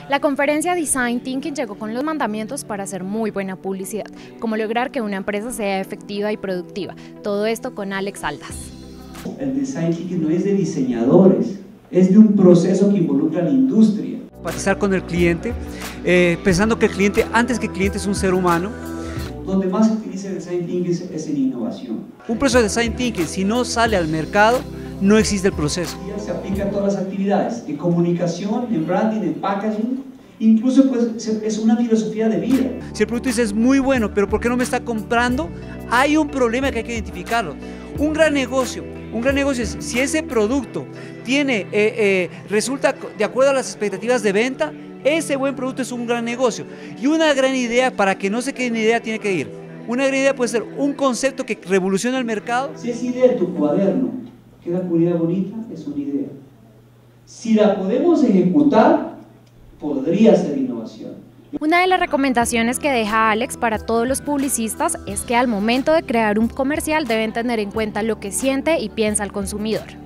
La conferencia Design Thinking llegó con los mandamientos para hacer muy buena publicidad, como lograr que una empresa sea efectiva y productiva. Todo esto con Alex Aldaz. El Design Thinking no es de diseñadores, es de un proceso que involucra a la industria. Empatizar con el cliente, pensando que el cliente, antes que el cliente, es un ser humano. Donde más se utiliza el Design Thinking es en innovación. Un proceso de Design Thinking, si no sale al mercado, no existe el proceso. Se aplica a todas las actividades, en comunicación, en branding, en packaging, incluso pues, es una filosofía de vida. Si el producto dice es muy bueno, pero ¿por qué no me está comprando? Hay un problema que hay que identificarlo. Un gran negocio es si ese producto resulta de acuerdo a las expectativas de venta, ese buen producto es un gran negocio. Y una gran idea, para que no se quede en idea, tiene que ir. Una gran idea puede ser un concepto que revoluciona el mercado. Si esa idea en tu cuaderno queda con una idea bonita, es una idea. Si la podemos ejecutar, podría ser innovación. Una de las recomendaciones que deja Alex para todos los publicistas es que al momento de crear un comercial deben tener en cuenta lo que siente y piensa el consumidor.